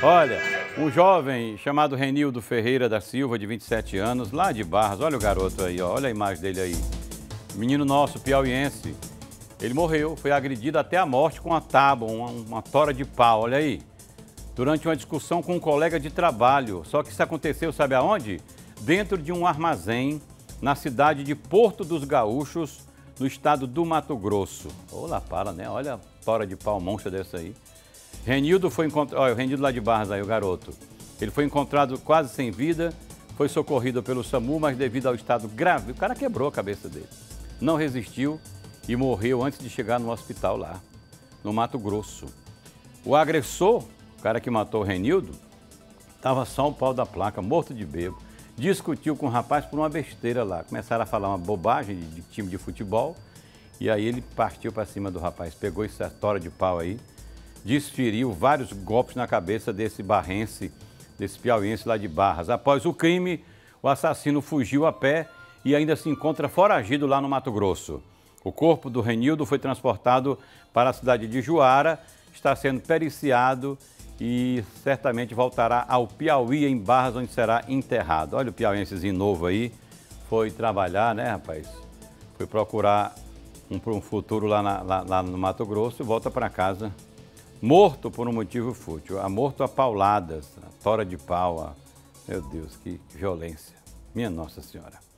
Olha, um jovem chamado Renildo Ferreira da Silva, de 27 anos, lá de Barras, olha o garoto aí, ó, olha a imagem dele aí. Menino nosso, piauiense, ele morreu, foi agredido até a morte com uma tábua, uma tora de pau, olha aí. Durante uma discussão com um colega de trabalho, só que isso aconteceu, sabe aonde? Dentro de um armazém, na cidade de Porto dos Gaúchos, no estado do Mato Grosso. Olá, para, né? Olha a tora de pau monstra dessa aí. Renildo foi encontrado, olha o Renildo lá de Barras aí, o garoto. Ele foi encontrado quase sem vida, foi socorrido pelo SAMU, mas devido ao estado grave, o cara quebrou a cabeça dele. Não resistiu e morreu antes de chegar no hospital lá, no Mato Grosso. O agressor, o cara que matou o Renildo, estava só o pau da placa, morto de bêbado. Discutiu com o rapaz por uma besteira lá. Começaram a falar uma bobagem de time de futebol e aí ele partiu para cima do rapaz, pegou essa tora de pau aí, desferiu vários golpes na cabeça desse barrense, desse piauiense lá de Barras. Após o crime, o assassino fugiu a pé e ainda se encontra foragido lá no Mato Grosso. O corpo do Renildo foi transportado para a cidade de Juara, está sendo periciado e certamente voltará ao Piauí, em Barras, onde será enterrado. Olha o piauiensezinho novo aí, foi trabalhar, né, rapaz? Foi procurar um futuro lá no Mato Grosso e volta para casa morto por um motivo fútil, morto a pauladas, a tora de pau, meu Deus, que violência, minha Nossa Senhora.